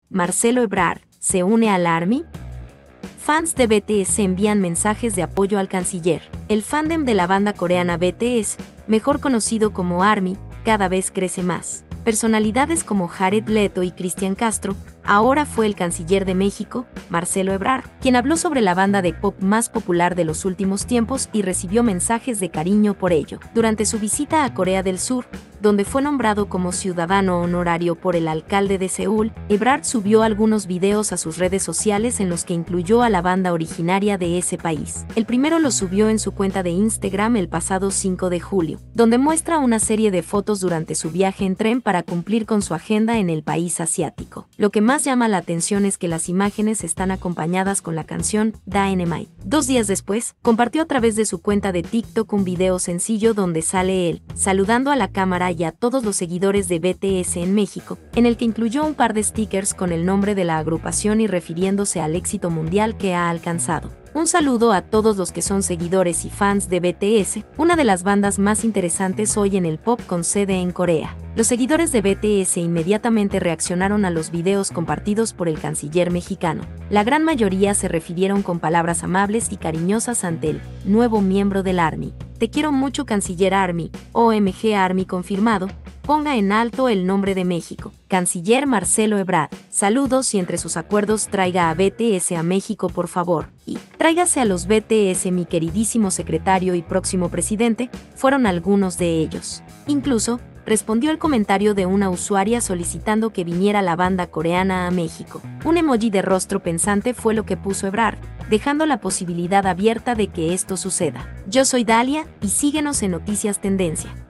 Marcelo Ebrard se une al ARMY. Fans de BTS envían mensajes de apoyo al canciller. El fandom de la banda coreana BTS, mejor conocido como ARMY, cada vez crece más. Personalidades como Jared Leto y Cristian Castro, ahora fue el canciller de México, Marcelo Ebrard, quien habló sobre la banda de pop más popular de los últimos tiempos y recibió mensajes de cariño por ello. Durante su visita a Corea del Sur, donde fue nombrado como ciudadano honorario por el alcalde de Seúl, Ebrard subió algunos videos a sus redes sociales en los que incluyó a la banda originaria de ese país. El primero lo subió en su cuenta de Instagram el pasado 5 de julio, donde muestra una serie de fotos durante su viaje en tren para cumplir con su agenda en el país asiático. Lo que más llama la atención es que las imágenes están acompañadas con la canción Dynamite. 2 días después, compartió a través de su cuenta de TikTok un video sencillo donde sale él, saludando a la cámara y a todos los seguidores de BTS en México, en el que incluyó un par de stickers con el nombre de la agrupación y refiriéndose al éxito mundial que ha alcanzado. Un saludo a todos los que son seguidores y fans de BTS, una de las bandas más interesantes hoy en el pop con sede en Corea. Los seguidores de BTS inmediatamente reaccionaron a los videos compartidos por el canciller mexicano. La gran mayoría se refirieron con palabras amables y cariñosas ante el nuevo miembro del ARMY. Te quiero mucho, canciller ARMY, OMG ARMY confirmado. Ponga en alto el nombre de México. Canciller Marcelo Ebrard. Saludos y entre sus acuerdos traiga a BTS a México por favor. Y tráigase a los BTS mi queridísimo secretario y próximo presidente, fueron algunos de ellos. Incluso, respondió el comentario de una usuaria solicitando que viniera la banda coreana a México. Un emoji de rostro pensante fue lo que puso Ebrard, dejando la posibilidad abierta de que esto suceda. Yo soy Dalia y síguenos en Noticias Tendencia.